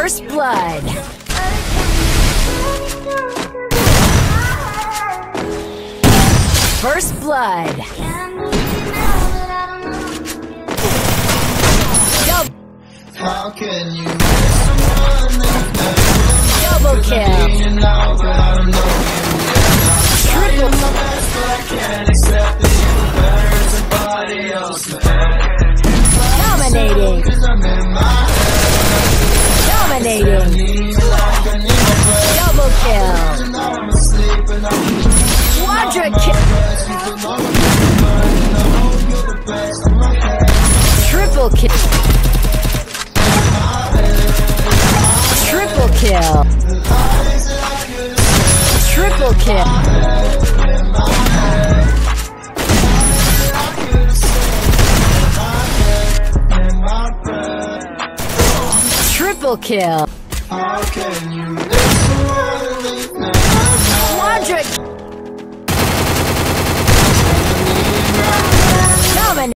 First blood. First blood. How can you miss someone double kill. Triple. I can't accept that you're better as somebody else. Dominating. Dominating. Double kill. Quadra kill. Triple kill. Triple kill. Triple kill. Triple kill. How can you miss someone